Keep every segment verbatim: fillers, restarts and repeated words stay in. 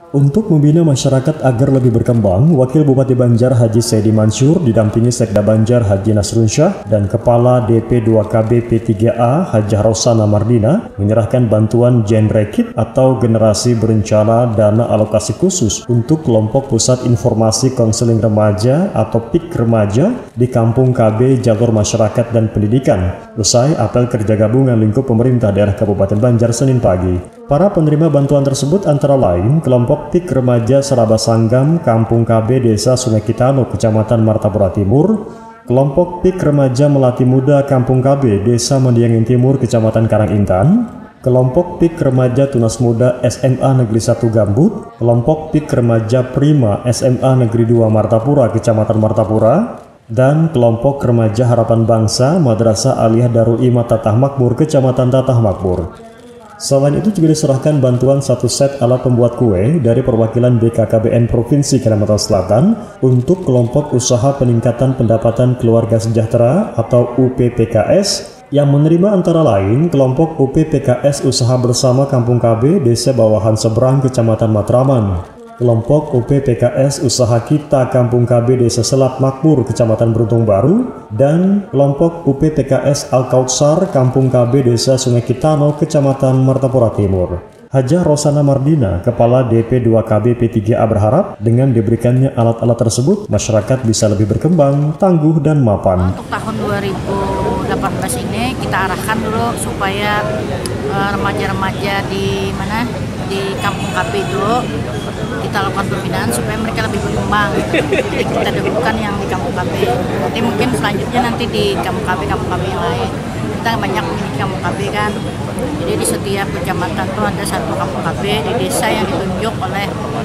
Untuk membina masyarakat agar lebih berkembang, Wakil Bupati Banjar Haji Saidi Mansur didampingi Sekda Banjar Haji Nasrunsyah dan Kepala D P dua K B P tiga A Hajah Rosana Mardina menyerahkan bantuan Genre Kit atau Generasi Berencana Dana Alokasi Khusus untuk kelompok Pusat Informasi Konseling Remaja atau P I K Remaja di Kampung K B Jalur Masyarakat dan Pendidikan, usai apel kerja gabungan lingkup pemerintah daerah Kabupaten Banjar Senin pagi. Para penerima bantuan tersebut antara lain kelompok P I K Remaja Seraba Sanggam Kampung K B Desa Sungai Kitano Kecamatan Martapura Timur, kelompok P I K Remaja Melati Muda Kampung K B Desa Mendiangin Timur Kecamatan Karangintan, kelompok P I K Remaja Tunas Muda S M A Negeri satu Gambut, kelompok P I K Remaja Prima S M A Negeri dua Martapura Kecamatan Martapura, dan kelompok Remaja Harapan Bangsa Madrasah Aliyah Darul Imam Tatah Makmur Kecamatan Tatah Makmur. Selain itu juga diserahkan bantuan satu set alat pembuat kue dari perwakilan B K K B N Provinsi Kalimantan Selatan untuk kelompok usaha peningkatan pendapatan keluarga sejahtera atau U P P K S yang menerima antara lain kelompok U P P K S Usaha Bersama Kampung K B Desa Bawahan Seberang Kecamatan Matraman, kelompok U P P K S Usaha Kita Kampung K B Desa Selat Makmur Kecamatan Beruntung Baru, dan kelompok U P P K S Al-Kautsar Kampung K B Desa Sungai Kitano Kecamatan Martapura Timur. Hajah Rosana Mardina, Kepala D P dua K B P tiga A berharap dengan diberikannya alat-alat tersebut, masyarakat bisa lebih berkembang, tangguh, dan mapan. Untuk tahun dua ribu delapan belas ini kita arahkan dulu supaya remaja-remaja uh, di mana di Kampung K B dulu kita lakukan pembinaan supaya mereka lebih berkembang. Jadi kita dahulukan yang di Kampung K B. Nanti mungkin selanjutnya nanti di Kampung K B Kampung K B yang lain. Kita banyak memiliki Kampung K B kan. Jadi di setiap kecamatan tuh ada satu Kampung K B di desa yang ditunjuk oleh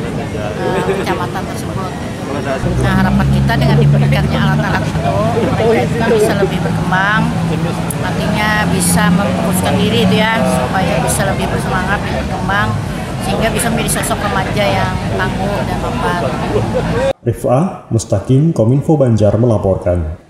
uh, kecamatan tersebut. Nah, harapan kita dengan diberikannya alat-alat itu, mereka itu kan bisa lebih berkembang, nantinya bisa memfokuskan diri itu ya, supaya bisa lebih bersemangat, lebih berkembang, sehingga bisa menjadi sosok remaja yang tangguh dan mapan. Rifah Mustaqim, Kominfo Banjar melaporkan.